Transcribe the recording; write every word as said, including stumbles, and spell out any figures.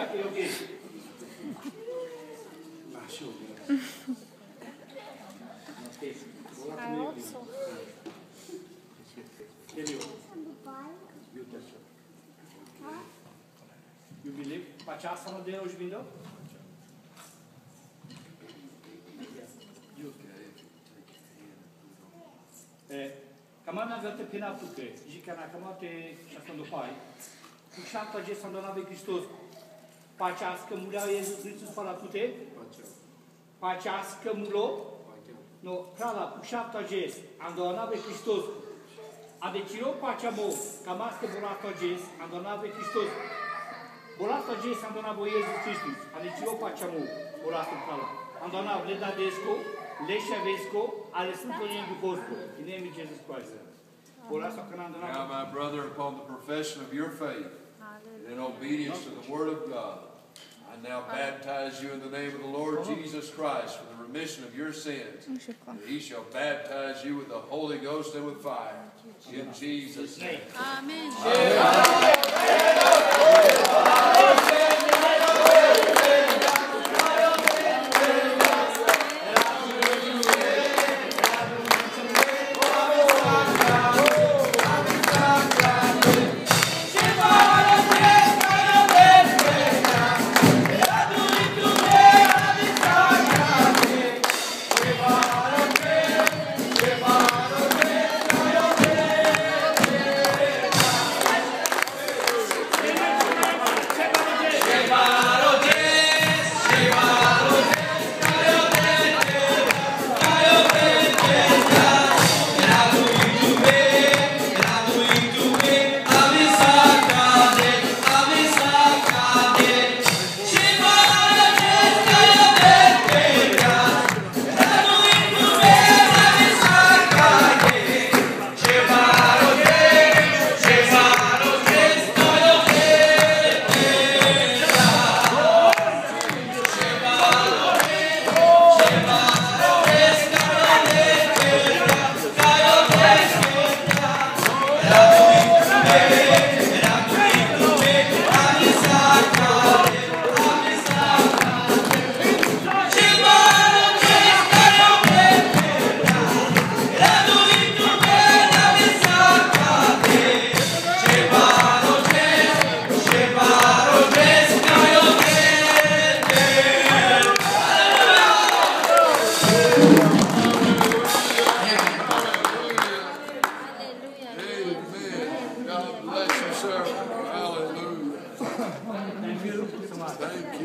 che io chiedo. Ma You believe? Pachasan de hoje vindo? Kamana găte pina putre, zica na kamate șasando pai. Cu șapta ge sandonave Hristos. Pacească mulia Iisus Hristos fala pute? Pacească mulo? No, prala cu șapta ge andonave Hristos. Adeciro pacea mo, kamască bolata ge andonave Hristos. Bolata ge andonave Iisus Hristos. Adeciro pacea mo, bolata prala. Andonave le dadesco, le șavesco, ale Sfântului Duhovsco. In the name of Jesus Christ. Now, my brother, upon the profession of your faith and in obedience to the Word of God, I now baptize you in the name of the Lord Jesus Christ for the remission of your sins. And He shall baptize you with the Holy Ghost and with fire. In Jesus' name. Amen. Thank you.